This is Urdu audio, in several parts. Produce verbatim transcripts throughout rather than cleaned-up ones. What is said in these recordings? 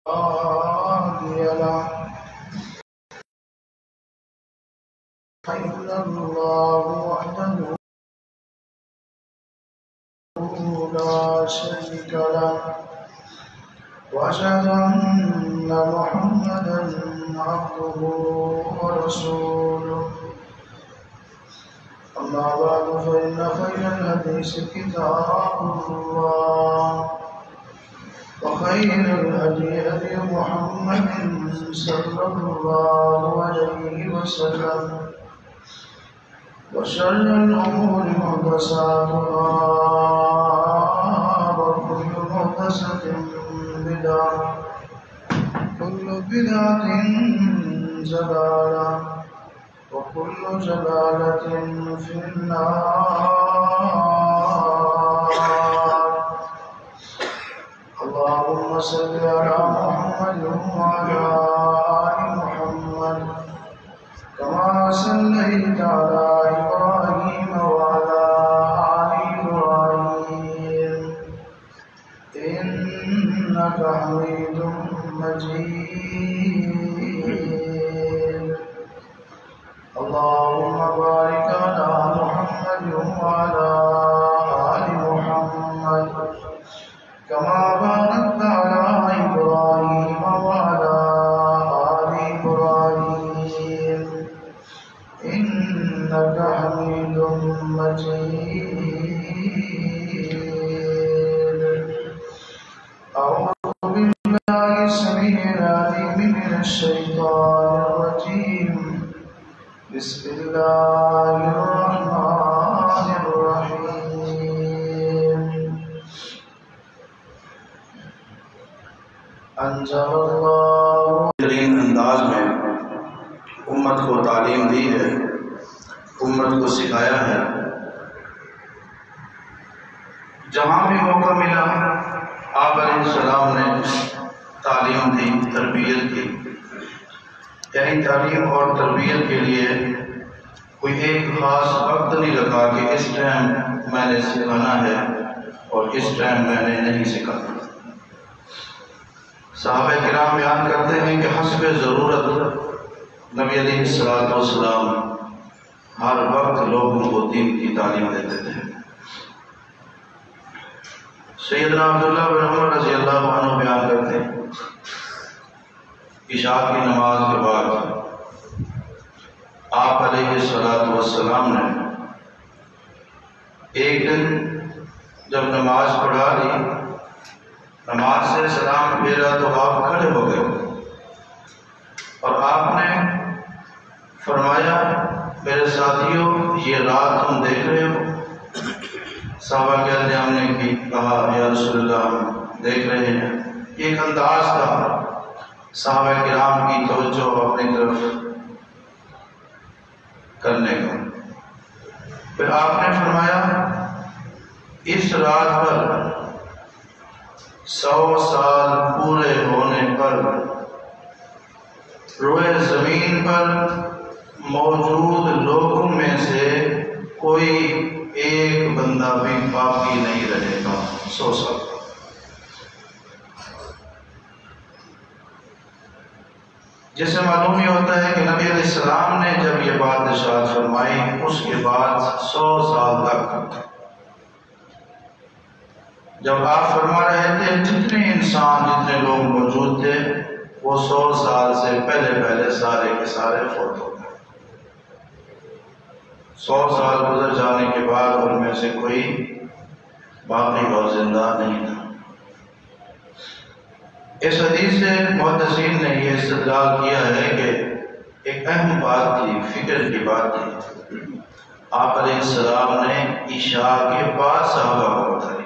هادي له إلا الله وحده لا شريك له وأشهد أن محمدا عبده ورسوله أما بعد فإن خير الحديث كتاب الله وخير الهدي هدي محمد صلى الله عليه وسلم وشر الأمور محدثاتها وكل محدثة بدعة كل بدعة ضلالة وكل ضلالة في النار. اللهم صل على محمد وعلى آل محمد كما صليت على إبراهيم وعلى آل إبراهيم إنك حميد مجيد. اللهم بارك على محمد وعلى آل محمد كما باركت على إبراهيم وعلى آل إبراهيم إنك حميد مجيد. أعوذ بالله السميع العليم من الشيطان الرجيم. بسم الله الرحمن الرحيم. انزل اللہ بہترین انداز میں امت کو تعلیم دی ہے، امت کو سکھایا ہے. جہاں بھی موقع ملا آپ علیہ السلام نے تعلیم دی، تربیت کی. یعنی تعلیم اور تربیت کے لیے کوئی ایک خاص وقت نہیں رکھا کہ اس ٹائم میں نے سکھانا ہے اور اس ٹائم میں نے نہیں سکھانا. صحابہ کرام بیان کرتے ہیں کہ حسب ضرورت نبی علیہ الصلوۃ والسلام ہر وقت لوگوں کو دین کی تعلیم دیتے تھے. سیدنا عبداللہ بن عمر رضی اللہ عنہ بیان کرتے ہیں عشاء کی نماز کے بعد آپ علیہ الصلوۃ والسلام نے ایک دن جب نماز پڑھا لی، نماز سے سلام پھیرا تو آپ کھڑے ہو گئے اور آپ نے فرمایا میرے ساتھیوں یہ رات تم دیکھ رہے ہو؟ صحابہ کہتے ہیں ہم نے کی کہا یا رسول اللہ ہم دیکھ رہے ہیں. ایک انداز تھا صحابہ کرام کی توجہ اپنی طرف کرنے کا. پھر آپ نے فرمایا اس رات پر سو سال پورے ہونے پر روئے زمین پر موجود لوگوں میں سے کوئی ایک بندہ بھی باقی نہیں رہے گا. سو سال جسے معلوم ہی ہوتا ہے کہ نبی علیہ السلام نے جب یہ بات ارشاد فرمائی اس کے بعد سو سال تک جب آپ فرما رہے تھے جتنے انسان جتنے لوگ موجود تھے وہ سو سال سے پہلے پہلے سارے کے سارے فوت ہو گئے. سو سال گزر جانے کے بعد ان میں سے کوئی باقی اور زندہ نہیں تھا. اس حدیث سے محدثین نے یہ استدلال کیا ہے کہ ایک اہم بات تھی، فکر کی بات تھی. آپ علیہ السلام نے عشاء کے بعد صحابہ کو بتائی،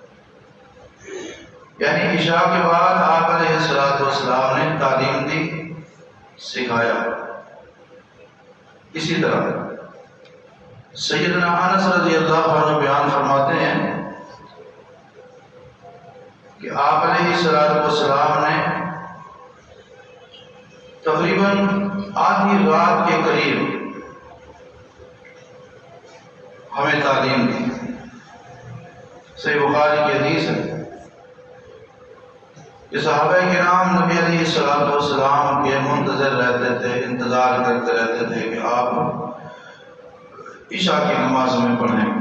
یعنی عشاء کے بعد آپ علیہ السلام نے تعلیم دی، سکھایا. اسی طرح سیدنا انس رضی اللہ عنہ بیان فرماتے ہیں کہ آپ علیہ السلام نے تقریباً آدھی رات کے قریب ہمیں تعلیم دی. صحیح بخاری کی حدیث ہے کہ صحابہ کرام نبی الصلوۃ والسلام کے منتظر رہتے تھے، انتظار کرتے رہتے تھے کہ آپ عشاء کی نماز میں پڑھیں۔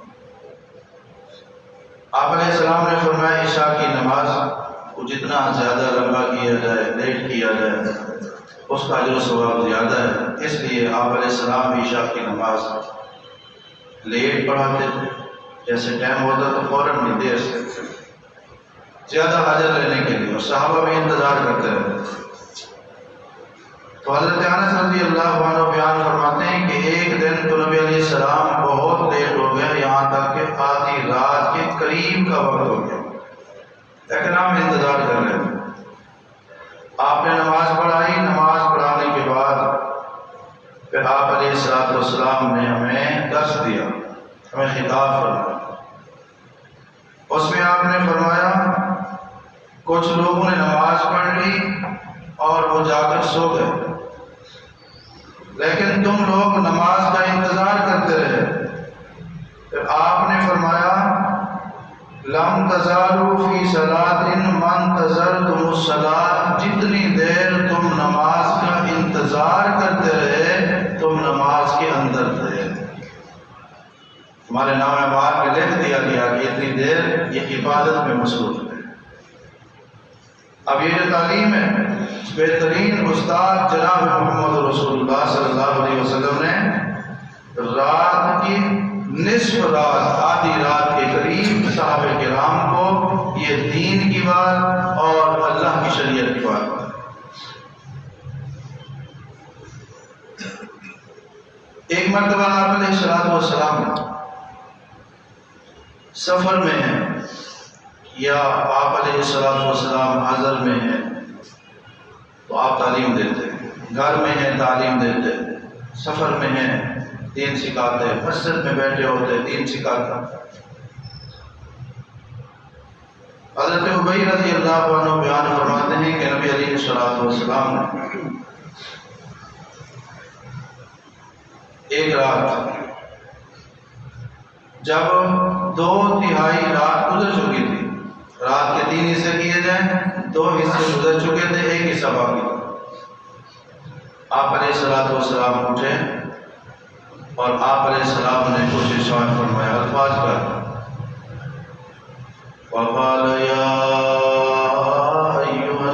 آپ علیہ السلام نے فرمایا عشاء کی نماز کو جتنا زیادہ لمبا کیا جائے، لیٹ کیا جائے، اس کا اجر و ثواب زیادہ ہے۔ اس لیے آپ علیہ السلام عشاء کی نماز لیٹ پڑھاتے تھے، جیسے ٹائم ہوتا تو فوراً نہیں، دیر سے، زیادہ اجر لینے کے لیے، اور صحابہ بھی انتظار کرتے رہتے تھے۔ تو حضرت انس رضی اللہ عنہ بیان فرماتے ہیں کہ ایک دن تو نبی علیہ السلام بہت لیٹ ہو گئے، یہاں تک کہ آدھی رات کے قریب کا وقت ہو گیا، لیکن ہم انتظار کر رہے تھے۔ آپ نے نماز پڑھائی، نماز پڑھانے کے بعد پھر آپ علیہ الصلوۃ والسلام نے ہمیں درس دیا، ہمیں خطاب فرمایا۔ اس میں آپ نے فرمایا کچھ لوگوں نے نماز پڑھ لی اور وہ جا کر سو گئے، لیکن تم لوگ نماز کا انتظار کرتے رہے۔ پھر آپ نے فرمایا لم تزالوا فی صلاۃ من تزلتم الصلاۃ، جتنی دیر تم نماز کا انتظار کرتے رہے تم نماز کے اندر تھے۔ ہمارے نام اعمال میں لکھ دیا گیا کہ اتنی دیر یہ عبادت میں مصروف ہے۔ اب یہ جو تعلیم ہے، بہترین استاد جناب محمد رسول اللہ صلی اللہ علیہ وسلم نے رات کی نصف رات، آدھی رات کے قریب صحابہ کرام کو یہ دین کی بات اور اللہ کی شریعت کی بات۔ ایک مرتبہ آپ علیہ الصلوۃ والسلام سفر میں ہیں یا آپ علیہ الصلوۃ والسلام حضر میں ہیں تو آپ تعلیم دیتے ہیں، گھر میں ہیں تعلیم دیتے، سفر میں ہیں دین سکھاتے، مسجد میں بیٹھے ہوتے دین سکھاتے۔ حضرت ابی رضی اللہ عنہ بیان فرماتے ہیں کہ نبی علیہ الصلوۃ والسلام نے ایک رات جب دو تہائی رات گزر چکی تھی، رات کے تین حصے کیے جائیں، دو حصے گزر چکے تھے، ایک حصہ باقی تھا۔ آپ علیہ الصلوۃ والسلام اٹھے اور آپ علیہ السلام نے کچھ ارشاد فرمایا، الفاظ کا وقال یا ایھا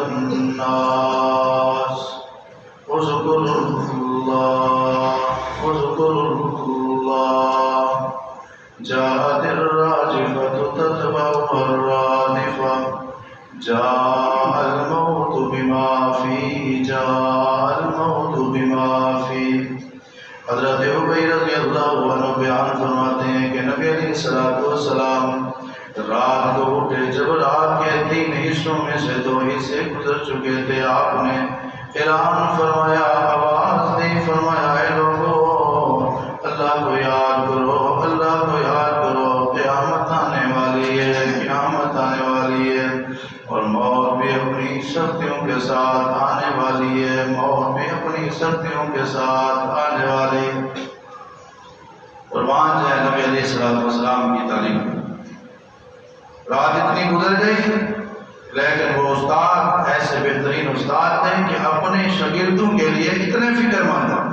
الناس اذکروا اللہ اذکروا اللہ جاءت الراجفۃ تتبعها الرادفۃ جاء الموت بما فیہ جاء الموت بما فیہ۔ حضرت ابی رضی اللہ عنہ بیان فرماتے ہیں کہ نبی علیہ الصلوۃ والسلام رات کو اٹھے، جب رات کے تین حصوں میں سے دو حصے گزر چکے تھے، آپ نے اعلان فرمایا، آواز دی، فرمایا اے لوگو اللہ کو یاد کرو، اللہ کو یاد کرو، قیامت آنے والی ہے، قیامت آنے والی ہے، اور موت بھی اپنی سختیوں کے ساتھ آنے والی ہے، موت بھی اپنی سختیوں کے ساتھ آنے والی ہے۔ قربان جائے نبی علیہ الصلوۃ والسلام کی تعلیم۔ رات اتنی گزر گئی لیکن وہ استاد ایسے بہترین استاد تھے کہ اپنے شاگردوں کے لیے اتنے فکر مند ہیں۔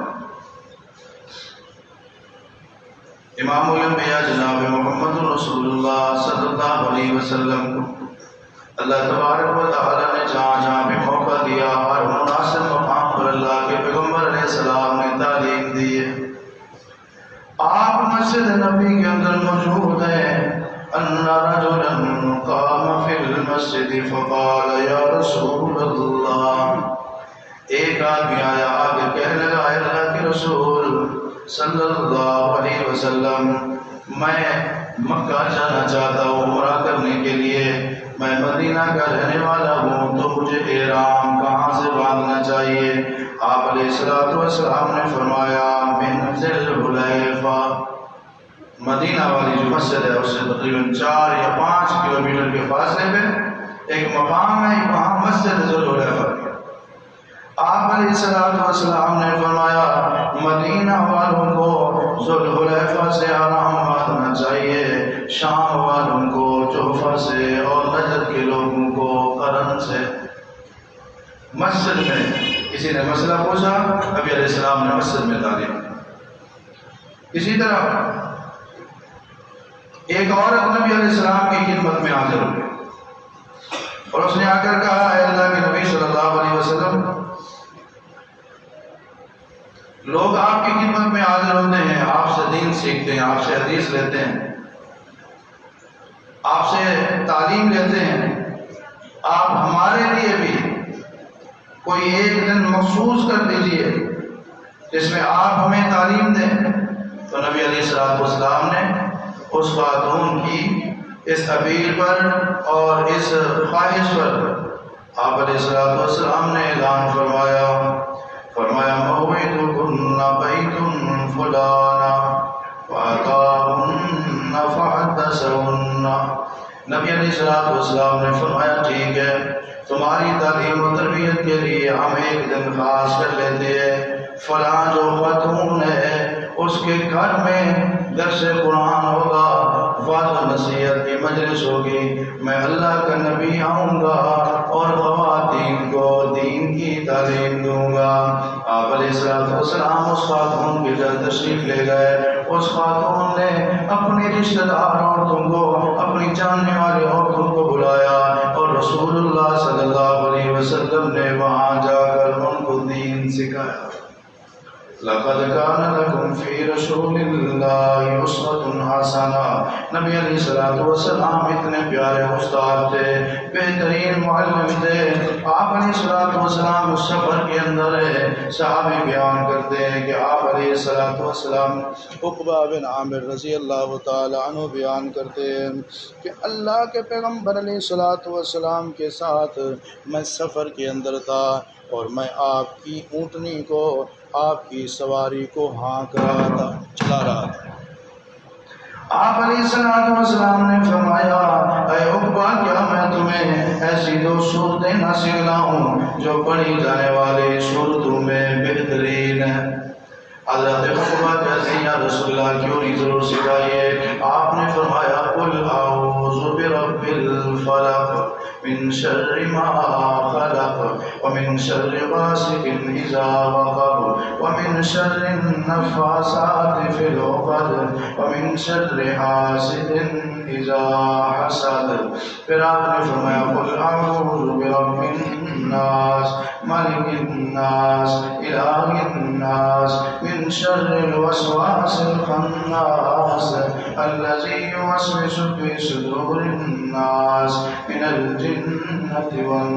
امام الانبیاء جناب محمد رسول اللہ صلی اللہ علیہ وسلم کو اللہ تبارک و تعالیٰ نے جہاں جہاں بھی موقع دیا اور مناسب مقام پر اللہ کے پیغمبر علیہ السلام نے تعلیم دی ہے۔ آپ مسجد نبی کے اندر موجود ہیں، ان رجلا قام فی المسجد فقال یا رسول اللہ، ایک آدمی آیا آگے کہنے لگا اے اللہ کے رسول صلی اللہ علیہ وسلم، میں مکہ جانا چاہتا ہوں عمرہ کرنے کے لیے، میں مدینہ کا رہنے والا ہوں، تو مجھے احرام کہاں سے باندھنا چاہیے؟ آپ علیہ الصلوۃ والسلام نے فرمایا من ذی الحلیفہ، مدینہ والی جو مسجد ہے اس سے تقریباً چار یا پانچ کلومیٹر کے فاصلے پہ ایک مقام ہے، وہاں مسجد ذی الحلیفہ ہے۔ آپ علیہ الصلوۃ والسلام نے فرمایا مدینہ والوں کو ذی الحلیفہ سے احرام باندھنا چاہیے، شام والوں کو جحفہ سے اور نجد کے لوگوں کو قرن سے۔ مسجد میں کسی نے مسئلہ پوچھا، نبی علیہ السلام نے مسجد میں تعلیم دی۔ اسی طرح ایک عورت نبی علیہ السلام کی خدمت میں حاضر ہوئی اور اس نے آ کر کہا، اے اللہ کے نبی صلی اللہ علیہ وسلم، لوگ آپ کی خدمت میں حاضر ہوتے ہیں، آپ سے دین سیکھتے ہیں، آپ سے حدیث لیتے ہیں، آپ سے تعلیم لیتے ہیں، آپ ہمارے لیے بھی کوئی ایک دن مخصوص کر دیجئے جس میں آپ ہمیں تعلیم دیں۔ تو نبی علیہ السلام نے اس خاتون کی اس اپیل پر اور اس خواہش پر آپ علیہ السلام نے اعلان فرمایا فرمایا موعدکن بیت فلانا فاتاہن فحدثہن۔ نبی علیہ السلام نے فرمایا ٹھیک ہے، تمہاری تعلیم و تربیت کے لیے ہم ایک دن خاص کر لیتے ہیں، فلاں جو خاتون ہے اس کے گھر میں درس قرآن ہوگا، وعظ و نصیحت کی مجلس ہوگی، میں اللہ کا نبی آؤں گا اور خواتین کو دین کی تعلیم دوں گا۔ آپ علیہ السلام اس خاتون کے گھر تشریف لے گئے۔ اس خاتون نے اپنی رشتہ دار عورتوں کو، اپنی جاننے والے عورتوں کو بلایا اور رسول اللہ صلی اللہ علیہ وسلم نے وہاں جا کر ان کو دین سکھایا۔ لَقَدْ كَانَ لَكُمْ فِي رَسُولِ اللَّهِ أُسْوَةٌ حَسَنَةٌ۔ نبی علیہ السلام اتنے پیارے استاد تھے، بہترین معلم تھے۔ آپ علیہ السلام اس سفر کے اندر ہے، صحابی بیان کرتے ہیں کہ آپ علیہ السلام عقبہ بن عامر رضی اللہ تعالی عنہ بیان کرتے ہیں کہ اللہ کے پیغمبر علیہ السلام کے ساتھ میں سفر کے اندر تھا اور میں آپ کی اونٹنی کو، آپ کی سواری کو ہانک رہا تھا، چلا رہا تھا۔ آپ علیہ السلام نے فرمایا، اے عقبہ، کیا میں تمہیں ایسی دو صورتیں نہ سکھلاؤں جو پڑھی جانے والی صورتوں میں بہترین ہیں؟ حضرت عقبہ کہتے ہیں، یا رسول اللہ کیوں نہیں، ضرور سکھائیے۔ آپ نے فرمایا، قل اعوذ برب الفلق من شر ما خلق ومن شر غاسق اذا وقب ومن شر النفاثات في العقد ومن شر حاسد اذا حسد۔ پھر آپ نے فرمایا، قل اعوذ برب الناس ملک الناس الہ الناس من شر الوسواس الخناس الذي يوسوس في صدور الناس من الجنة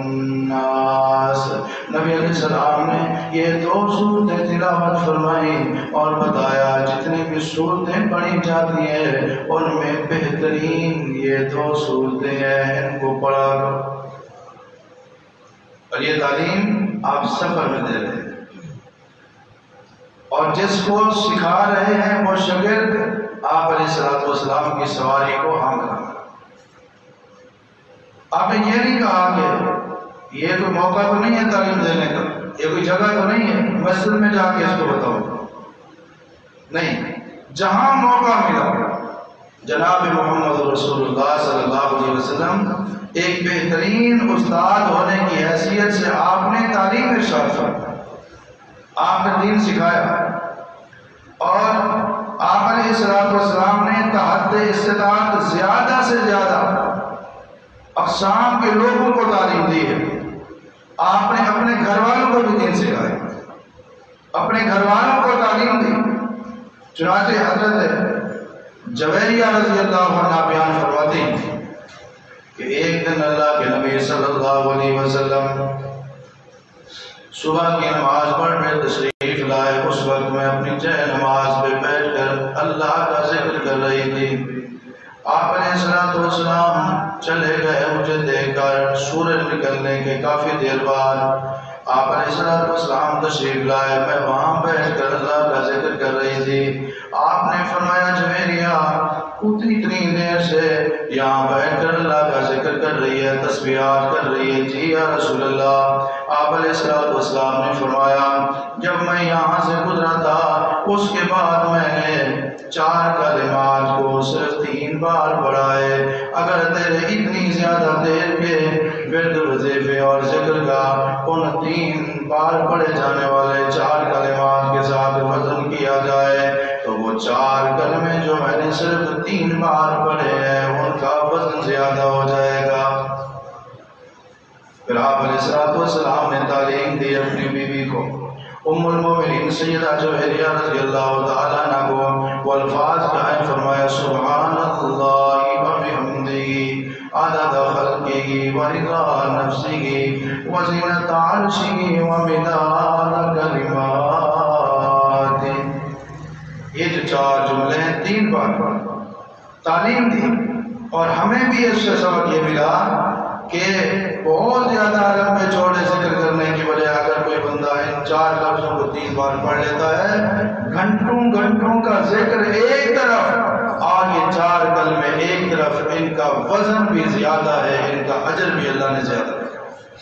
والناس۔ نبی علیہ السلام نے یہ دو صورتیں تلاوت فرمائی اور بتایا جتنی بھی صورتیں پڑھی جاتی ہیں ان میں بہترین یہ دو صورتیں ہیں، ان کو پڑھا کرو۔ اور یہ تعلیم آپ سفر میں دے رہے ہیں اور جس کو سکھا رہے ہیں وہ شاگرد آپ علیہ السلام کی سواری کو ہانک رہا ہے۔ آپ نے یہ نہیں کہا کہ یہ کوئی موقع تو نہیں ہے تعلیم دینے کا، یہ کوئی جگہ تو نہیں ہے مسجد میں جا کے اس کو بتاؤ، نہیں، جہاں موقع ملا جناب محمد رسول اللہ صلی اللہ علیہ وسلم ایک بہترین استاد ہونے کی حیثیت سے آپ نے تعلیم ارشاد فرمائی، آپ نے دین سکھایا اور آپ علیہ السلام نے تحت استطاعت زیادہ سے زیادہ اقسام کے لوگوں کو تعلیم دی ہے۔ آپ نے اپنے گھر والوں کو بھی دین سکھایا، اپنے گھر والوں کو تعلیم دی۔ چنانچہ حضرت جویریہ رضی اللہ عنہ بیان فرماتی ہیں کہ ایک دن اللہ کے نبی صلی اللہ علیہ وسلم صبح کی نماز پڑھنے تشریف لائے۔ اس وقت میں اپنی چہ نماز پہ بیٹھ کر اللہ کا ذکر کر رہی تھی۔ آپ علیہ السلام چلے گئے، مجھے دیکھ کر سورج نکلنے کے کافی دیر بعد آپ علیہ السلام تشریف لائے، میں وہاں بیٹھ کر اللہ کا ذکر کر رہی تھی۔ آپ نے فرمایا، جویریہ اتنی اتنی دیر سے یہاں بیٹھ کر اللہ کا ذکر کر رہی ہے، تسبیحات کر رہی ہے؟ جی یا رسول اللہ۔ آپ علیہ السلام نے فرمایا، جب میں یہاں سے گزرا تھا اس کے بعد میں نے چار کلمات کو صرف تین بار پڑھا ہے۔ اگر تیرے اتنی زیادہ دیر کے ورد وظیفے اور ذکر کا ان تین بار پڑھے جانے والے چار کلمات کے ساتھ وزن کیا جائے تو وہ چار کلمے جو میں نے صرف تین بار پڑھے ہیں ان کا وزن زیادہ ہو جائے گا۔ پھر آپ علیہ السلام نے تعلیم دی اپنی بیوی کو ام المومنین سیدہ جوہریہ رضی اللہ تعالیٰ عنہ کو وہ الفاظ قائم فرمایا سبحان اللہ وبحمدہ عدد خلقہ ورضا نفسہ وزنۃ عرشہ ومداد کلماتہ۔ یہ جو چار جملے ہیں تین بار تعلیم دی اور ہمیں بھی اس سے سبق یہ ملا کہ بہت زیادہ لمبے چوڑے ذکر کرنے کی وجہ اگر کوئی بندہ ان چار لفظوں کو تین بار پڑھ لیتا ہے گھنٹوں گھنٹوں کا ذکر ایک طرف اور یہ چار کلمے ایک طرف، ان کا وزن بھی زیادہ ہے، ان کا اجر بھی اللہ نے زیادہ ہے۔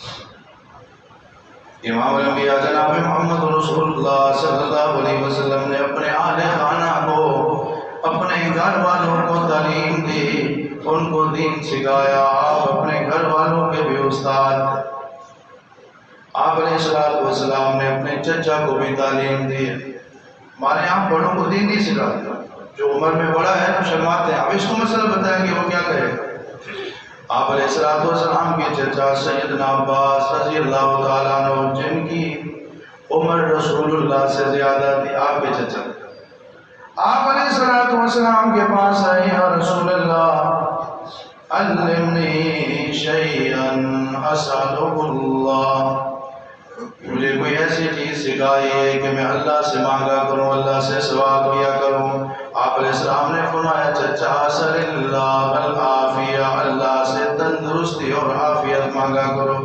امام الانبیاء جناب محمد رسول اللہ صلی اللہ علیہ وسلم نے اپنے اہل خانہ کو، اپنے گھر والوں کو تعلیم دی، ان کو دین سکھایا۔ آپ اپنے گھر والوں کے بھی استاد، آپ علیہ السلام نے اپنے چچا کو بھی تعلیم دی۔ ہمارے یہاں بڑوں کو دین نہیں سکھاتے، جو عمر میں بڑا ہے تو شرماتے ہیں، اب اس کو مسئلہ بتائیں گے وہ کیا کہے۔ آپ علیہ السلام کے چچا سیدنا عباس رضی اللہ تعالیٰ عنہ جن کی عمر رسول اللہ سے زیادہ تھی، آپ کے چچا آپ علیہ السلام کے پاس آئے، یا رسول اللہ علمنی شیئا اسألہ اللہ، مجھے کوئی ایسی چیز سکھائیے کہ میں اللہ سے مانگا کروں، اللہ سے سوال کیا کروں۔ آپ علیہ السلام نے فرمایا چچا اسأل اللہ العافیہ، اللہ سے تندرستی اور عافیت مانگا کرو۔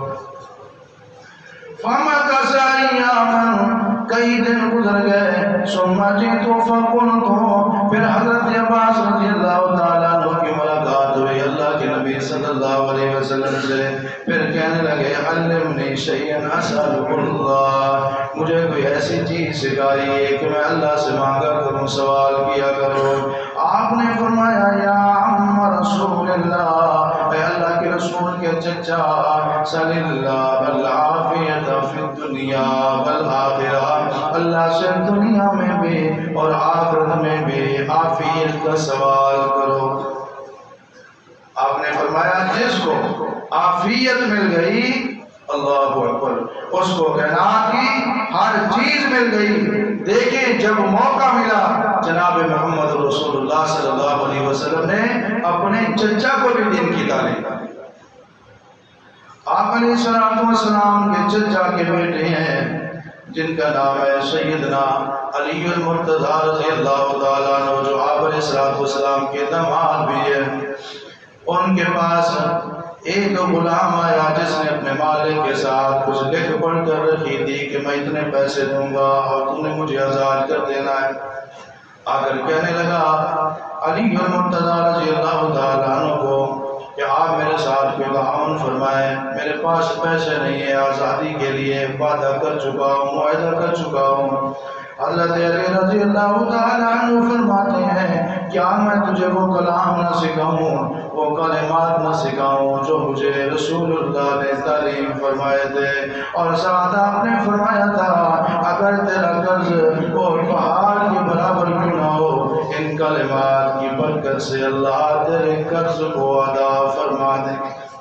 فمکث ایاما، کئی دن گزر گئے، ثم جئت فقلت، پھر حضرت عباس رضی اللہ تعالیٰ عنہ کی ملاقات ہوئی اللہ کے نبی صلی اللہ علیہ وسلم سے، پھر کہنے لگے علمنی شیئا اسألہ اللہ، مجھے کوئی ایسی چیز سکھائیے کہ میں اللہ سے مانگا کروں، سوال کیا کروں۔ آپ نے فرمایا یا عم رسول اللہ، اے اللہ کے رسول کے چچا، صلی اللہ العافیت فی الدنیا والآخرہ، اللہ سے دنیا میں بھی اور آخرت میں بھی عافیت کا سوال کرو۔ آپ نے فرمایا جس کو عافیت مل گئی، اللہ اکبر، اس کو کائنات کی ہر چیز مل گئی۔ دیکھیں جب موقع ملا جناب محمد رسول اللہ صلی اللہ علیہ وسلم نے اپنے چچا کو بھی دین کی تعلیم دی۔ آپ علیہ السلام کے چچا کے بیٹے ہیں جن کا نام ہے سیدنا علی المرتضیٰ رضی اللہ تعالیٰ عنہ، جو آپ علیہ السلام کے داماد بھی ہیں۔ ان کے پاس ایک غلام آیا جس نے اپنے مالک کے ساتھ کچھ لکھ پڑھ کر رکھی تھی کہ میں اتنے پیسے دوں گا اور تم نے مجھے آزاد کر دینا ہے۔ آ کر کہنے لگا علی المرتضیٰ رضی اللہ تعالیٰ عنہ کو کہ آپ میرے ساتھ کوئی تعاون فرمائیں، میرے پاس پیسے نہیں ہے، آزادی کے لیے وعدہ کر چکا ہوں، معاہدہ کر چکا ہوں۔ حضرت علی رضی اللہ تعالیٰ عنہ فرماتے ہیں کیا میں تجھے وہ کلام نہ سکھاؤں، وہ کلمات نہ سکھاؤں جو مجھے رسول اللہ نے تعلیم فرمائے تھے، اور ساتھ آپ نے فرمایا تھا اگر تیرا قرض اور پہاڑ کے برابر کیوں نہ ہو، ان کلمات کی برکت سے اللہ تیرے قرض کو ادا فرما دے۔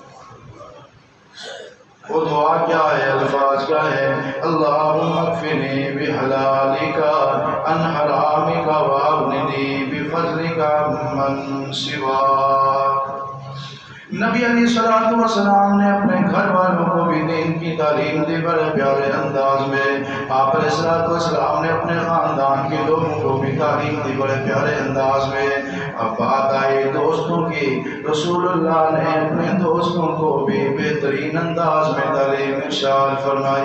وہ دعا کیا ہے، الفاظ کیا ہے، اللہم اکفنی بحلالک عن حرامک واغننی بفضلک عمن سواک۔ نبی علیہ الصلوۃ والسلام نے اپنے گھر والوں کو بھی دین کی تعلیم دی بڑے پیارے انداز میں۔ آپ علیہ الصلوۃ والسلام نے اپنے خاندان کے لوگوں کو بھی تعلیم دی بڑے پیارے انداز میں۔ اب بات آئی دوستوں کی، رسول اللہ نے اپنے دوستوں کو بھی بہترین انداز میں تعلیم ارشاد فرمائی۔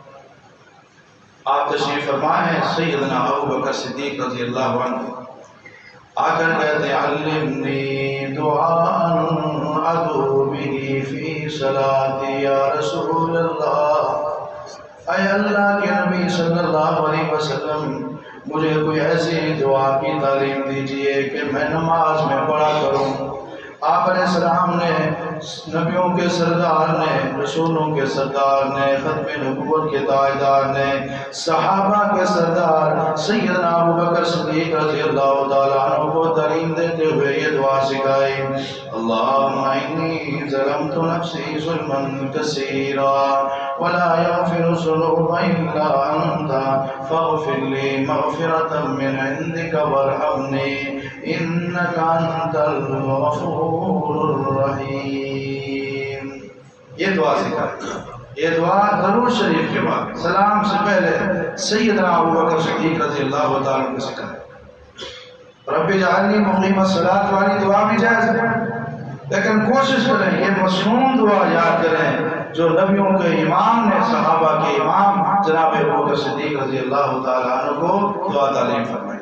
آپ تشریف فرمائے سیدنا ابوبکر صدیق رضی اللہ عنہ آ کر کہتے ہیں علمنی دعاء ادعو به فی صلاتی یا رسول اللہ، اے اللہ کے نبی صلی اللہ علیہ وسلم مجھے کوئی ایسی دعا کی تعلیم دیجئے کہ میں نماز میں پڑھا کروں۔ آپ علیہ السلام نے نبیوں کے سردار نے، رسولوں کے سردار نے، ختم نبوت کے تاجدار نے، صحابہ کے سردار سیدنا ابو بکر صدیق رضی اللہ تعالیٰ عنہ کو تعلیم دیتے ہوئے یہ دعا سکھائی، اللہم انی ظلمت نفسی ظلما کثیرا ولا یغفر الذنوب الا انت فاغفر لی مغفرۃ من عندک وارحمنی انک انت الغفور الرحیم۔ یہ دعا سکھائی، یہ دعا درود شریف کے بعد سلام سے پہلے سیدنا ابو بکر صدیق رضی اللہ تعالیٰ کو سکھائی۔ رب اجعلنی مقیم الصلاۃ والی دعا بھی جائز ہے، لیکن کوشش کریں یہ مصنون دعا یاد کریں جو نبیوں کے امام نے، صحابہ کے امام جناب ابو بکر صدیق رضی اللہ تعالیٰ عنہ کو دعا تعلیم فرمائی،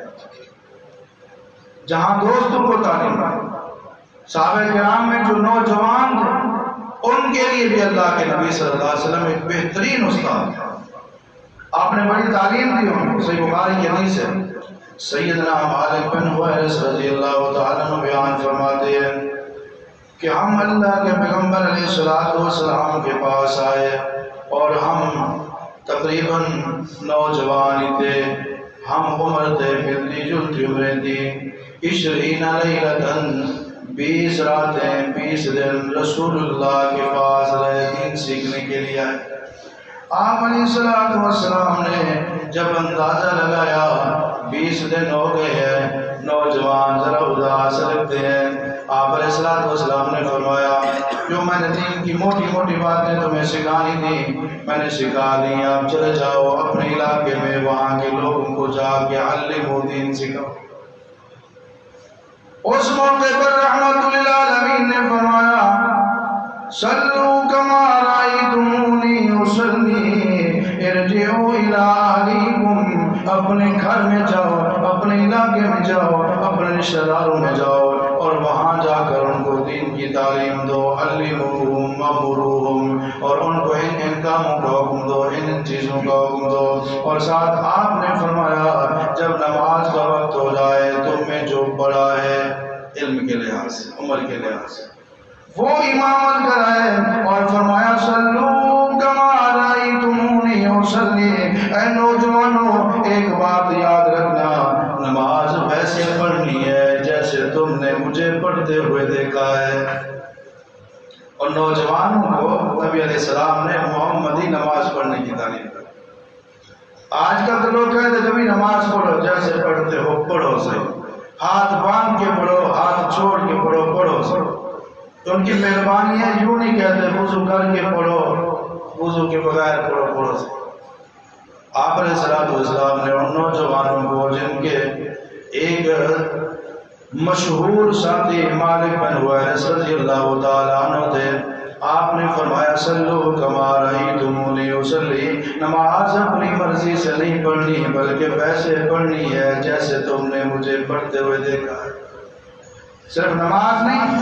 جہاں دوستوں کو تعلیم فرمائی۔ صحابہ کرام میں جو نوجوان تھے ان کے لیے بھی اللہ کے نبی صلی اللہ علیہ وسلم ایک بہترین استاد تھا، آپ نے بڑی تعلیم دی ہوں۔ صحیح بخاری کے حدیث ہے، سیدنا مالک بن حویرث رضی اللہ تعالیٰ عنہ بیان فرماتے ہیں کہ ہم اللہ کے پیغمبر علیہ الصلوۃ والسلام کے پاس آئے اور ہم تقریباً نوجوان ہی تھے، ہم عمر تھے، ملتی جلتی عمریں تھیں، عشرین لیلۃ بیس راتیں بیس دن رسول اللہ کے پاس رہے، دین سیکھنے کے لیے آئے۔ آپ علیہ الصلوۃ والسلام نے جب اندازہ لگایا بیس دن ہو گئے ہیں، نوجوان ذرا اداس لگتے ہیں، آپ علیہ الصلوۃ والسلام نے فرمایا جو میں نے دین کی موٹی موٹی باتیں تمہیں سکھانی تھی میں نے سکھا دی، آپ چلے جاؤ اپنے علاقے میں، وہاں کے لوگوں کو جا کے علموا دین سکھاؤ۔ اس موقع پر رحمت للعالمین نے فرمایا صلو کما رأیتمونی اصلی ارجعوا الی اہلیکم، اپنے گھر میں جاؤ، اپنے علاقے میں جاؤ، اپنے رشتہ داروں میں جاؤ اور وہاں جا کر ان کو دین کی تعلیم دو، علموہم ومروہم، اور ان کو ان ان کاموں کا حکم دو، ان ان چیزوں کا حکم دو۔ اور ساتھ آپ نے فرمایا جب نماز کا وقت ہو جائے تم میں جو بڑا ہے علم کے لحاظ سے، عمر کے لحاظ سے، وہ امامت کرائے، اور فرمایا صلو کما رأیتمونی اصلی۔ اے نوجوانوں ایک بات یاد رکھنا، نماز ویسے پڑھنی ہے جیسے تم نے مجھے پڑھتے ہوئے دیکھا ہے۔ اور نوجوانوں کو نبی علیہ السلام نے محمدی نماز پڑھنے کی تعلیم دی۔ آج کل تو لوگ کہتے ہیں کبھی نماز پڑھو، جیسے پڑھتے ہو پڑھو صحیح، ہاتھ باندھ کے پڑھو، ہاتھ چھوڑ کے پڑھو، پڑھو صحیح۔ تو ان کی مہربانی ہے، یوں نہیں کہتے وضو کر کے پڑھو، وضو کے بغیر پڑھو، پڑھو صحیح۔ آپ علیہ الصلوۃ والسلام نے ان نوجوانوں کو جن کے ایک مشہور ساتھی مالک بن حویرث رضی اللہ تعالیٰ عنہ تھے، آپ نے فرمایا صلو کما رأیتمونی اصلی، نماز اپنی مرضی سے نہیں پڑھنی بلکہ ویسے پڑھنی ہے جیسے تم نے مجھے پڑھتے ہوئے دیکھا ہے۔ صرف نماز نہیں،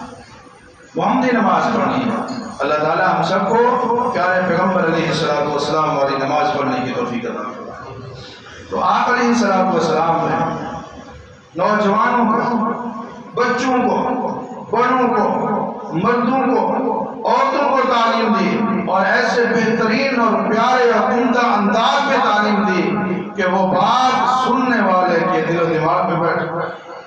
محمدی نماز پڑھنی ہے۔ اللہ تعالیٰ ہم سب کو پیارے پیغمبر علیہ الصلوۃ والسلام والی نماز پڑھنے کی توفیق عطا فرمائے۔ تو آپ علیہ الصلوۃ والسلام نے نوجوانوں کو، بچوں کو، بڑوں کو، مردوں کو، عورتوں کو تعلیم دی، اور ایسے بہترین اور پیارے اور عمدہ انداز میں تعلیم دی کہ وہ بات سننے والے کے دل و دماغ میں بیٹھ گئے۔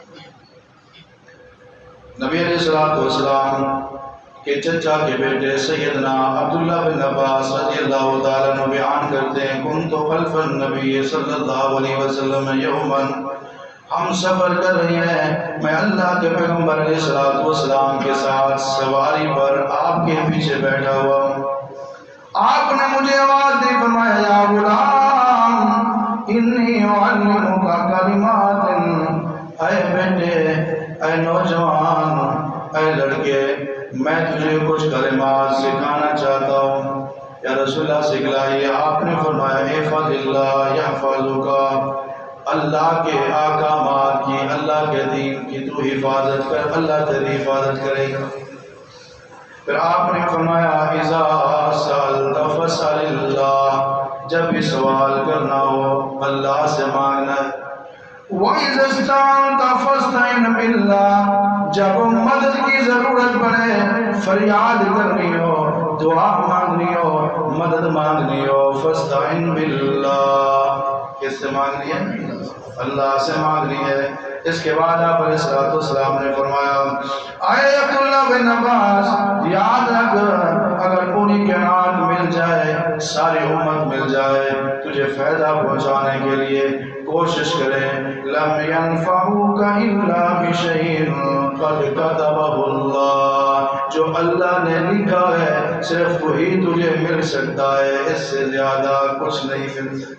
نبی علیہ الصلوۃ والسلام کے چچا کے بیٹے سیدنا عبداللہ بن عباس رضی اللہ تعالیٰ عنہ بیان کرتے ہیں کنت خلف النبی صلی اللہ علیہ وسلم یوما، ہم سفر کر رہے ہیں، میں اللہ کے پیغمبر علیہ الصلوۃ والسلام کے ساتھ سواری پر آپ کے پیچھے بیٹھا ہوا ہوں۔ آپ نے مجھے آواز دی، فرمایا یا غلام انی اعلمک کلمات، اے بیٹے، اے نوجوان، اے لڑکے، میں تجھے کچھ کلمات سکھانا چاہتا ہوں۔ یا رسول اللہ سکھلائیے۔ آپ نے فرمایا احفظ اللہ یحفظک، اللہ کے احکامات کی، اللہ کے دین کی تو حفاظت کر، اللہ تیری حفاظت کرے گا۔ پھر آپ نے فرمایا اذا سألت فاسأل اللہ، جب بھی سوال کرنا ہو اللہ سے مانگنا ہے۔ وَإِذَا اسْتَعَنْتَ فَاسْتَعِنْ بِاللَّهِ، جب مدد کی ضرورت پڑے، فریاد کرنی ہو، دعا مانگنی ہو، مدد مانگنی ہو، فَاسْتَعِنْ بِاللَّهِ، کس سے مانگنی ہے؟ اللہ سے مانگنی ہے۔ اس کے بعد آپ علیہ السلام نے فرمایا، اے عبداللہ بن عباس، یاد رکھ اگر پوری کائنات مل جائے، ساری امت مل جائے، تجھے فائدہ پہنچانے کے لیے کوشش کریں، لم ينفعوك الا بشيء قد كتبه اللہ، جو اللہ نے لکھا ہے صرف وہی تجھے مل سکتا ہے، اس سے زیادہ کچھ نہیں مل سکتا۔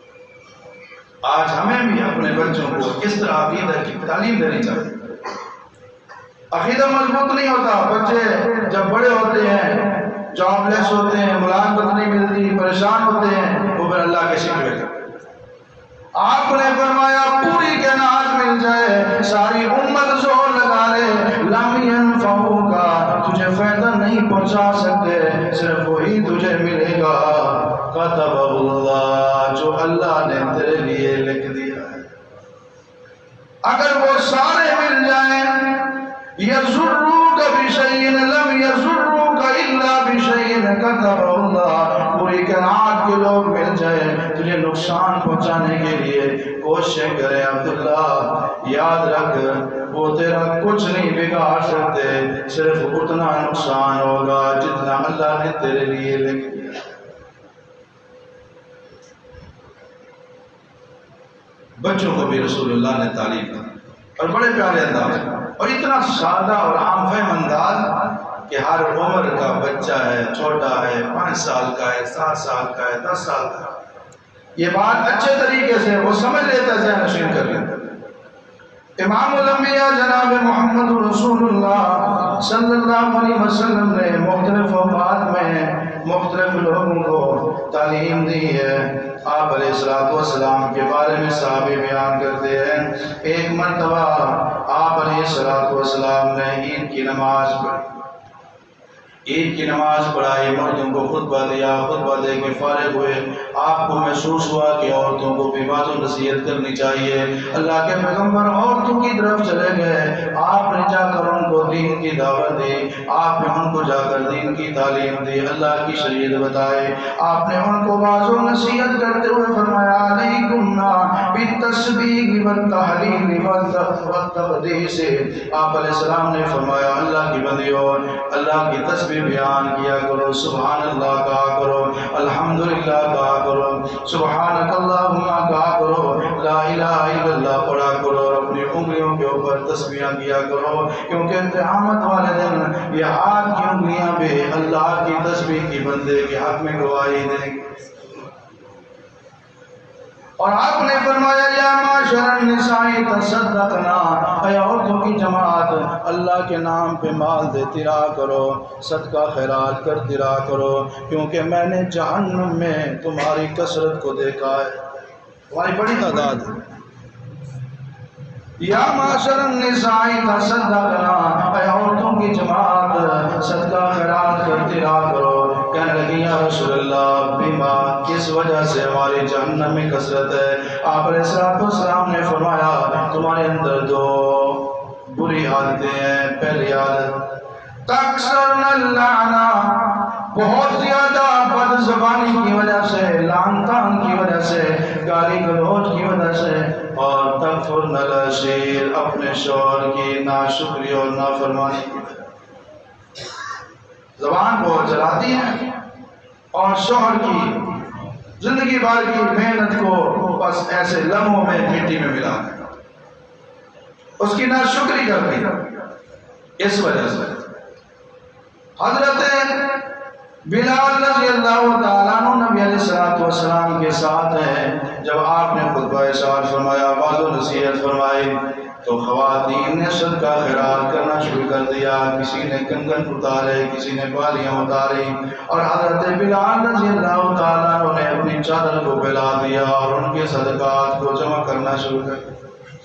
آج ہمیں بھی اپنے بچوں کو کس طرح عقیدہ کی تعلیم دینی چاہیے۔ عقیدہ مضبوط نہیں ہوتا، بچے جب بڑے ہوتے ہیں، جاب لیس ہوتے ہیں، ملازمت نہیں ملتی، پریشان ہوتے ہیں، وہ پھر اللہ کے شکوے کرتے ہیں۔ آپ نے فرمایا پوری کائنات مل جائے، ساری امت زور لگا لے، لم ينفعوك، تجھے فائدہ نہیں پہنچا سکتے، صرف وہی تجھے ملے گا، كتبه اللہ، جو اللہ نے تیرے لیے لکھ دیا ہے۔ اگر وہ سارے مل جائیں، يَضُرُّوكَ بِشَيْءٍ لَمْ يَضُرُّوكَ إِلَّا بِشَيْءٍ كَتَبَهُ اللہ، پوری کائنات کے لوگ مل جائیں تجھے نقصان پہنچانے کے لیے کوشش کریں، عبداللہ یاد رکھ وہ تیرا کچھ نہیں بگاڑ سکتے، صرف اتنا نقصان ہوگا جتنا اللہ نے تیرے لیے لکھ دیا۔ بچوں کو بھی رسول اللہ نے تعلیم دی اور بڑے پیارے انداز اور اتنا سادہ اور عام فہم انداز کہ ہر عمر کا بچہ ہے، چھوٹا ہے، پانچ سال کا ہے، سات سال کا ہے، دس سال کا ہے، یہ بات اچھے طریقے سے وہ سمجھ لیتا ہے، ذہن نشین کر لیتا ہے۔ امام الانبیاء جناب محمد رسول اللہ صلی اللہ علیہ وسلم نے مختلف اوقات میں مختلف لوگوں کو تعلیم دی ہے۔ آپ علیہ السلام کے بارے میں صحابی بیان کرتے ہیں، ایک مرتبہ آپ علیہ السلام نے عید کی نماز پڑھی، عید کی نماز پڑھائی، مردوں کو خطبہ دیا، خطبہ دے کے فارغ ہوئے، آپ کو محسوس ہوا کہ عورتوں کو بھی بات و نصیحت کرنی چاہیے۔ اللہ کے پیغمبر عورتوں کی طرف چلے گئے، آپ نے جا کر ان کو دین کی دعوت دی، آپ نے ان کو جا کر دین کی تعلیم دی، اللہ کی شریعت بتائے، آپ نے ان کو بات و نصیحت کرتے ہوئے فرمایا علیکم بالتسبیح والتحلیل والتقدیس، آپ علیہ السلام نے فرمایا اللہ کی بندیوں، اللہ کی تسبیح بیان کیا کرو، سبحان اللہ کہا کرو، الحمدللہ کہا کرو، سبحانک اللہم کہا کرو، لا الہ الا اللہ پڑھا کرو، اور اپنی انگلیوں کے اوپر تسبیحاں کیا کرو، کیونکہ قیامت والے دن یہ ہاتھ کی انگلیاں بھی اللہ کی تسبیح کی بندے کے حق میں گواہی دیں گے۔ اور آپ نے فرمایا یا معاشر النساء تصدقنا، اے عورتوں کی جماعت اللہ کے نام پہ مال دیتی رہا کرو، صدقہ خیرات کرتی رہا کرو، کیونکہ میں نے جہنم میں تمہاری کثرت کو دیکھا ہے، تمہاری بڑی تعداد ہے۔ یا معاشر النساء تصدقنا، اے عورتوں کی جماعت صدقہ خیرات کرتی رہا کرو۔ کہنے لگی یا رسول اللہ بیما، کس وجہ سے ہماری جہنم میں کثرت ہے؟ آپ علیہ السلام نے فرمایا تمہارے اندر دو بری عادتیں ہیں۔ پہلی عادت تکثرن اللعنہ، بہت زیادہ بد زبانی کی وجہ سے، لعن طعن کی وجہ سے، گالی گلوچ کی وجہ سے، اور تکفرن العشیر، اپنے شوہر کی ناشکری اور نافرمانی کی وجہ سے زبان بہت چلاتی ہیں اور شوہر کی زندگی بھر کی محنت کو بس ایسے لمحوں میں مٹی میں ملا دیں، اس کی ناشکری کرتی ہے۔ اس وجہ سے حضرت بلال رضی اللہ تعالیٰ عنہ نبی علیہ السلام کے ساتھ ہیں، جب آپ نے خطبہ ارشاد فرمایا، واعظ و نصیحت فرمائی، تو خواتین نے صدقہ خیرات کرنا شروع کر دیا، کسی نے کنگن اتارے، کسی نے بالیاں اتاری، اور حضرت بلال رضی اللہ تعالیٰ عنہ نے اپنی چادر کو پھیلا دیا اور ان کے صدقات کو جمع کرنا شروع کر دیا۔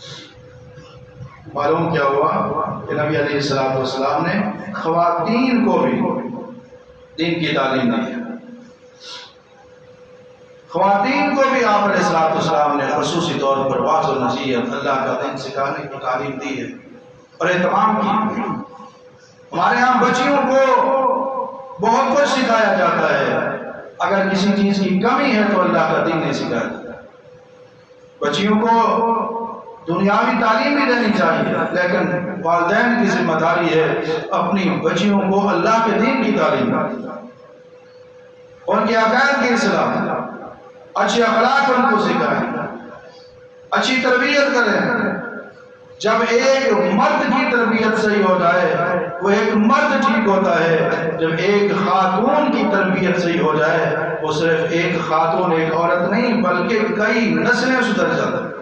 معلوم کیا ہوا کہ نبی علیہ السلام نے خواتین کو بھی دین کی تعلیم دی ہے۔ خواتین کو بھی آپ علیہ السلام نے خصوصی طور پر واضح و نصیحت اللہ کا دین سکھانے کی تعلیم دی ہے اور اہتمام کی. ہمارے ہاں بچیوں کو بہت کچھ سکھایا جاتا ہے، اگر کسی چیز کی کمی ہے تو اللہ کا دین نہیں سکھایا جاتا. بچیوں کو دنیاوی تعلیم بھی دینی چاہیے، لیکن والدین کی ذمہ داری ہے اپنی بچیوں کو اللہ کے دین کی تعلیم دیں، ان کے عقائد کی اصلاح، اچھے اخلاق ان کو سکھائیں، اچھی تربیت کریں. جب ایک مرد کی تربیت صحیح ہو جائے وہ ایک مرد ٹھیک ہوتا ہے، جب ایک خاتون کی تربیت صحیح ہو جائے وہ صرف ایک خاتون ایک عورت نہیں بلکہ کئی نسلیں سدھر جاتی ہیں.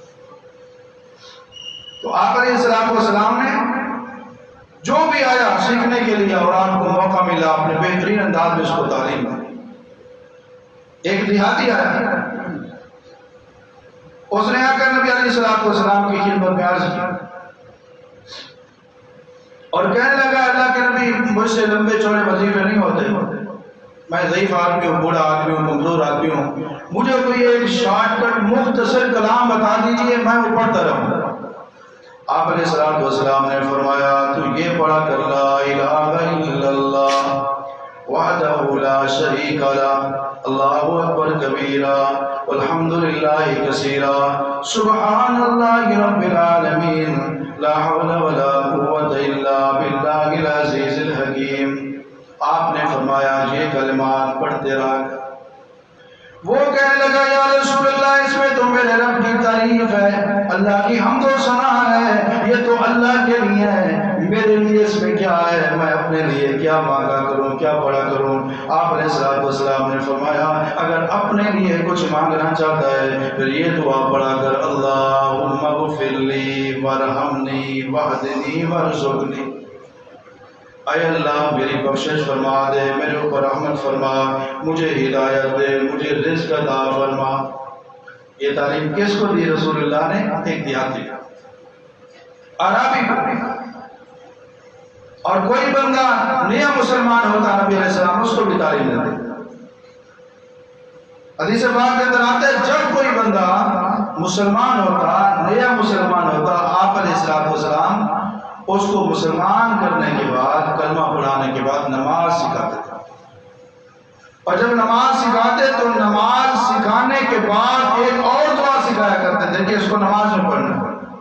تو آپ علیہ السلام نے جو بھی آیا سیکھنے کے لیے اور آپ کو موقع ملا اپنے بہترین انداز میں اس کو تعلیم دی. ایک دیہاتی آیا، اس نے آ کر نبی علیہ السلام کی خدمت میں عرض کی اور کہنے لگا اللہ کے نبی مجھ سے لمبے چوڑے وظیفے نہیں ہوتے، میں ضعیف آدمی ہوں، بوڑھا آدمی ہوں، کمزور آدمی ہوں، مجھے کوئی ایک شارٹ کٹ مختصر کلام بتا دیجئے میں وہ پڑھتا رہوں. آپ علیہ السلام نے فرمایا تو یہ پڑھا کر لا الہ الا اللہ وحدہ لا شریک لہ اللہ اکبر کبیرا والحمد للہ کثیرا سبحان اللہ رب العالمین لا حول ولا قوة الا باللہ العزیز الحکیم. آپ نے فرمایا یہ کلمات پڑھتے رہا. وہ کہنے لگا یا رسول اللہ اس میں تو میرے رب کی تعریف ہے، اللہ کی حمد و ثنا ہے، یہ تو اللہ کے لیے ہے، میرے لیے اس میں کیا ہے، میں اپنے لیے کیا مانگا کروں، کیا پڑھا کروں. آپ علیہ السلام نے فرمایا اگر اپنے لیے کچھ مانگنا چاہتا ہے پھر یہ دعا پڑھا کر اللہم اغفر لی وارحمنی واہدنی وارزقنی. اے اللہ میری بخشش فرما دے، میرے اوپر رحمت فرما، مجھے ہدایت دے، مجھے رزق عطا فرما. یہ تعلیم کس کو دی رسول اللہ نے؟ ایک دیہاتی عربی کو. اور کوئی بندہ نیا مسلمان ہوتا نبی علیہ السلام اس کو بھی تعلیم دیتے. حدیث پاک کے اندر آتا ہے جب کوئی بندہ مسلمان ہوتا، نیا مسلمان ہوتا، آپ علیہ السلام اس کو مسلمان کرنے کے بعد کلمہ پڑھانے کے بعد نماز سکھاتے تھے. اور جب نماز سکھاتے تو نماز سکھانے کے بعد ایک اور دعا سکھایا کرتے تھے کہ اس کو نماز میں پڑھنا.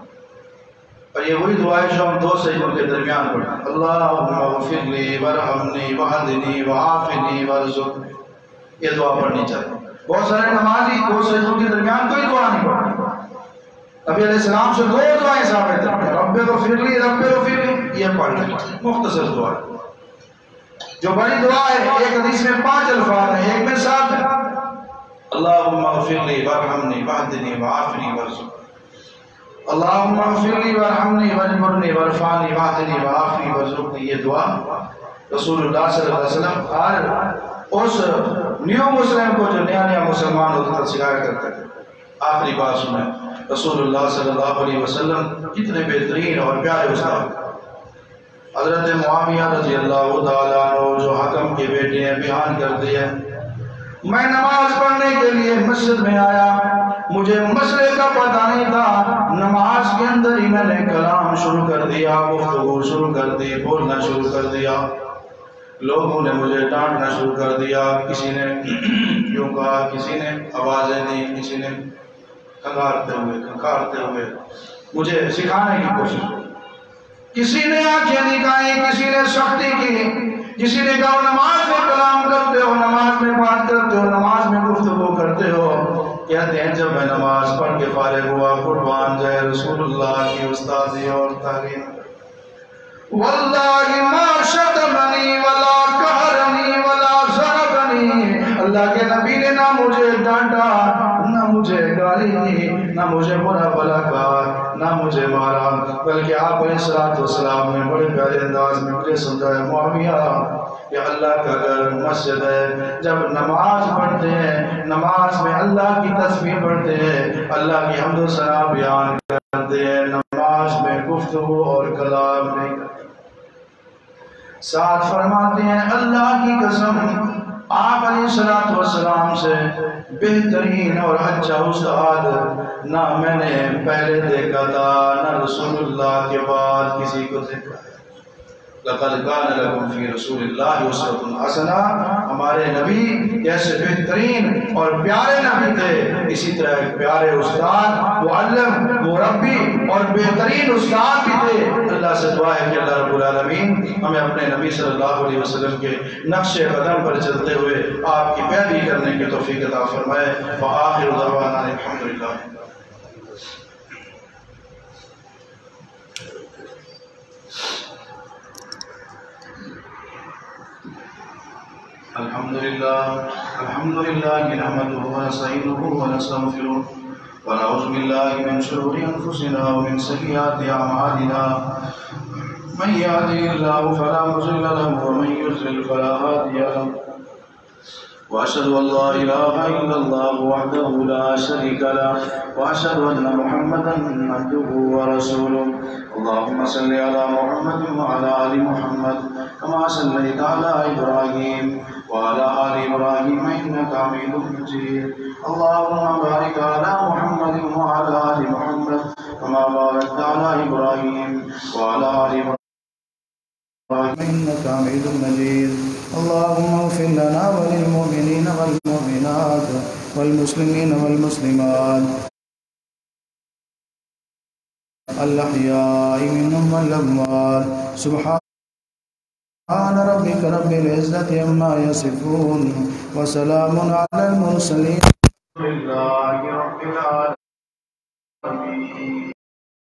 اور یہ وہی دعا ہے جو ہم دو سجدوں کے درمیان پڑھیں، اللہم اغفر لی وارحمنی واہدنی وعافنی وارزقنی. یہ دعا پڑھنی چاہیے. بہت سارے نمازی دو سجدوں کے درمیان کوئی دعا نہیں پڑھتے. نبی علیہ السلام سے دو دعائیں ثابت ہیں، رب اغفر لی رب اغفر لی، یہ پڑھ لیں، مختصر دعا ہے. جو بڑی دعا ہے ایک حدیث میں پانچ الفاظ ہیں، ایک میں سات ہے، اللہم اغفر لی وارحمنی واہدنی وعافنی وارزقنی. اللہم اغفر لی وارحمنی واجبرنی وارفعنی واہدنی وعافنی وارزقنی. یہ دعا رسول اللہ صلی اللہ علیہ وسلم ہر اس نیو مسلم کو جو نیا نیا مسلمان ہوتا تھا سکھایا کرتے تھے. آخری بات سنیں، رسول اللہ صلی اللہ علیہ وسلم کتنے بہترین اور پیارے استاد. حضرت معاویہ رضی اللہ تعالیٰ عنہ جو حکم کے بیٹے ہیں بیان کرتے ہیں میں نماز پڑھنے کے لیے مسجد میں آیا، مجھے مسئلے کا پتہ نہیں تھا، نماز کے اندر ہی میں نے کلام شروع کر دیا، گفتگو شروع کر دی، بولنا شروع کر دیا. لوگوں نے مجھے ڈانٹنا شروع کر دیا، کسی نے یوں کہا، کسی نے آوازیں دی، کسی نے کھنگارتے ہوئے کھنگارتے ہوئے مجھے سکھانے کی کوشش کی. کسی نے آنکھیں نکائی، کسی نے سختی کی، کسی نے کہا نماز میں کلام کرتے ہو، نماز میں بات کرتے ہو، نماز میں گفتگو کرتے ہو. کہتے ہیں جب میں نماز پڑھ کے فارغ ہوا قربان جائے رسول اللہ کی استادی اور تعلیم، واللہ ما شتمنی ولا قہرنی ولا ضربنی. اللہ کے نبی نے نہ مجھے ڈانٹا، نہ مجھے گالی دی، نہ مجھے برا بھلا کہا، نہ مجھے مارا، بلکہ آپ علیہ الصلوۃ والسلام نے بڑے پیارے انداز میں مجھے سمجھایا معاویہ یہ اللہ کا گھر مسجد ہے، جب نماز پڑھتے ہیں نماز میں اللہ کی تسبیح پڑھتے ہیں، اللہ کی حمد و ثنا بیان کرتے ہیں، نماز میں گفتگو اور کلام نہیں کرتے. ساتھ فرماتے ہیں اللہ کی قسم آپ علیہ الصلوۃ والسلام سے بہترین اور اچھا استاد نہ میں نے پہلے دیکھا تھا نہ رسول اللہ کے بعد کسی کو دیکھا ہے۔ لَقَدْ كَانَ لَكُمْ فِي رَسُولِ اللَّهِ أُسْوَةٌ حَسَنَةٌ، ہمارے نبی کیسے بہترین اور پیارے نبی تھے، اسی طرح ایک پیارے استاد، معلم، مربی اور بہترین استاد بھی تھے۔ اللہ سے دعا ہے کہ اللہ رب العالمین ہمیں اپنے نبی صلی اللہ علیہ وسلم کے نقش قدم پر چلتے ہوئے آپ کی پیروی کرنے کی توفیق عطا فرمائے۔ وآخر دعوانا الحمدللہ۔ الحمد لله الحمد لله نحمده ونستعينه ونستغفره ونعوذ بالله من شرور انفسنا ومن سيئات اعمالنا، من يهده الله فلا مضل له ومن يضلل فلا هادي له، واشهد ان لا اله الا الله وحده لا شريك له، واشهد ان محمدا عبده ورسوله۔ اللهم صل على محمد وعلى ال محمد كما صليت على ابراهيم وعلى آل إبراهيم إنك حميد مجيد۔ اللهم بارك على محمد وعلى آل محمد كما باركت على إبراهيم وعلى آل إبراهيم إنك حميد مجيد۔ اللهم اغفر لنا وللمؤمنين والمؤمنات والمسلمين والمسلمات الأحياء منهم والأموات۔ سبحان سبحان ربك رب العزة عما يصفون وسلام على المرسلين الحمد لله رب العالمين۔